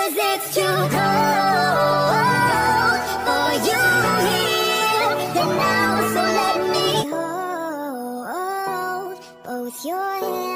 'cause it's too cold for you here and now. So let me hold both your hands.